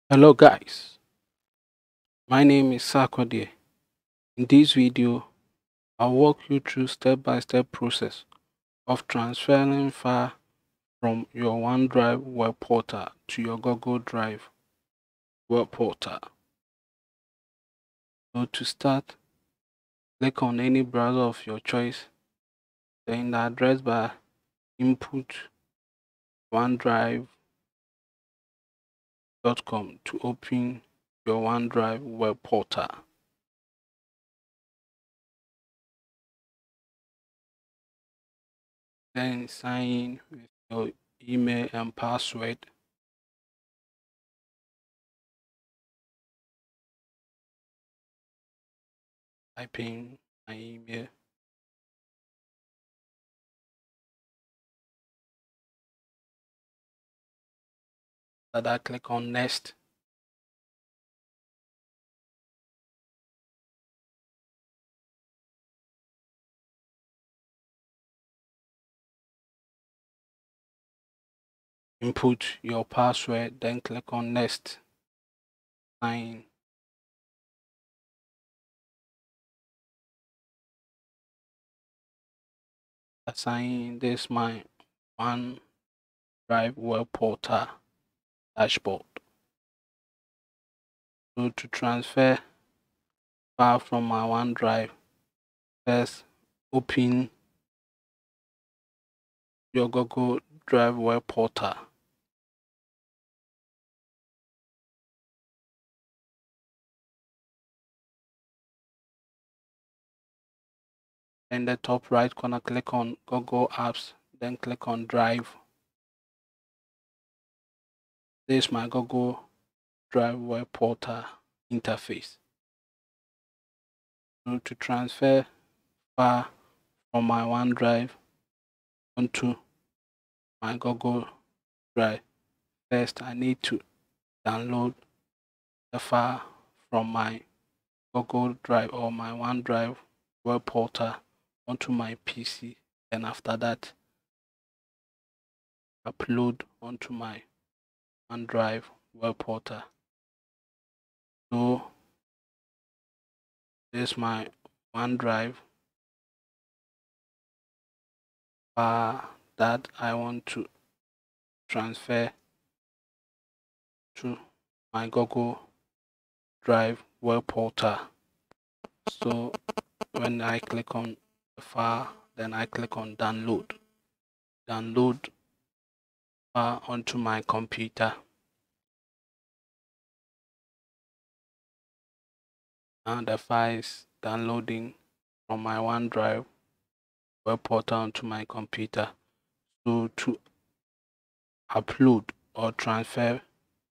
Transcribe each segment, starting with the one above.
Hello guys, my name is Sakode. In this video, I'll walk you through step-by-step process of transferring file from your OneDrive web portal to your Google Drive web portal. So to start, click on any browser of your choice, then in the address bar, input OneDrive.com to open your OneDrive web portal. Then sign in with your email and password. Type in my email. That I click on next. Input your password, then click on next. Sign. Assign this my OneDrive web portal dashboard. So to transfer file from my OneDrive, first open your Google Drive web portal. In the top right corner, click on Google Apps, then click on Drive. This is my Google Drive web portal interface. So to transfer file from my OneDrive onto my Google Drive, first I need to download the file from my Google Drive or my OneDrive web portal onto my PC, and after that upload onto my OneDrive web portal. So this is my OneDrive file that I want to transfer to my Google Drive web portal. So when I click on the file, then I click on download. Download file onto my computer. Now the file is downloading from my OneDrive web portal onto my computer. So to upload or transfer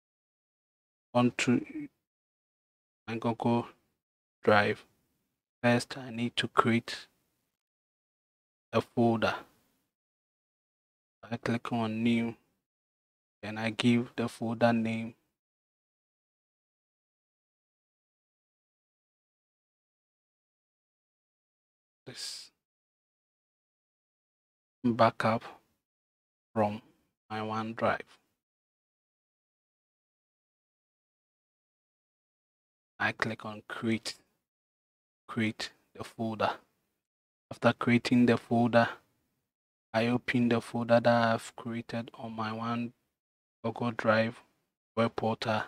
onto my Google Drive, first I need to create a folder. I click on new, and I give the folder name this backup from my OneDrive. I click on create the folder. After creating the folder, I open the folder that I've created on my Google Drive web portal.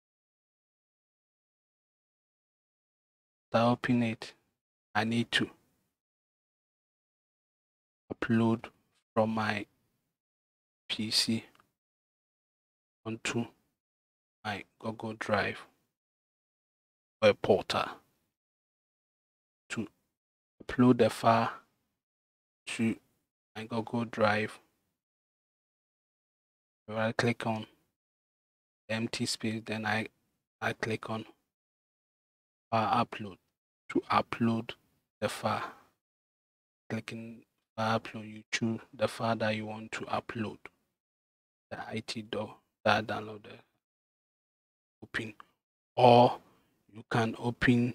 After open it, I need to upload from my PC onto my Google Drive web portal. To upload the file to my Google Drive, I click on the empty space, then I click on file upload. To upload the file, clicking file upload, you choose the file that you want to upload. The IT door that I downloaded, open, or you can open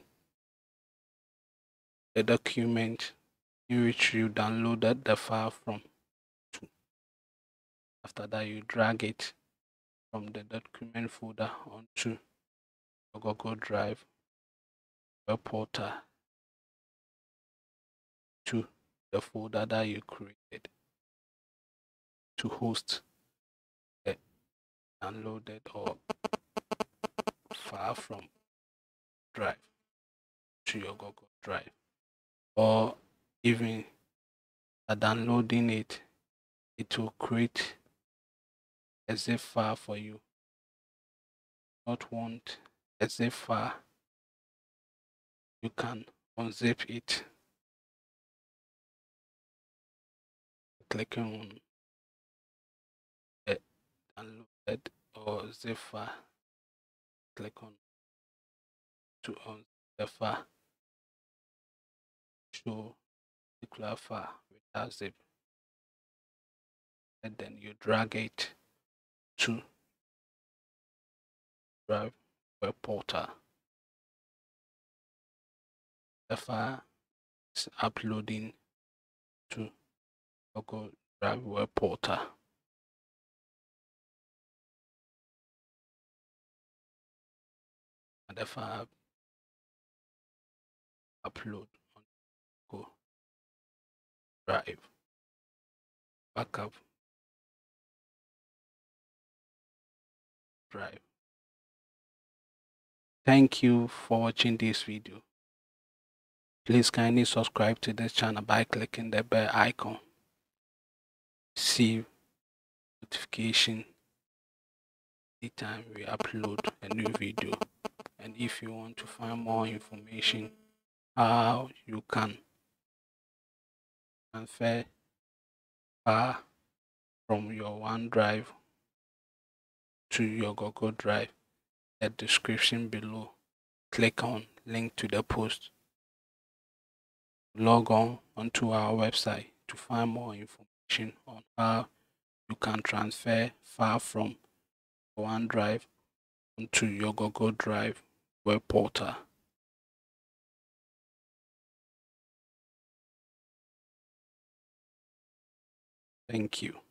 the document in which you downloaded the file from. After that, you drag it from the document folder onto your Google Drive web portal to the folder that you created to host the downloaded or file from Drive to your Google Drive, or even downloading it will create a zip file for you. Not want a zip file, you can unzip it clicking on the downloaded or zip file. Click on to unzip the file, show particular file without zip, and then you drag it to Drive web portal. The file is uploading to Google Drive web portal. And the file upload on Google Drive backup Drive. Thank you for watching this video. Please kindly subscribe to this channel by clicking the bell icon. See notification anytime we upload a new video. And if you want to find more information how you can transfer file from your OneDrive to your Google Drive, the description below, click on link to the post. Log on onto our website to find more information on how you can transfer file from OneDrive onto your Google Drive web portal. Thank you.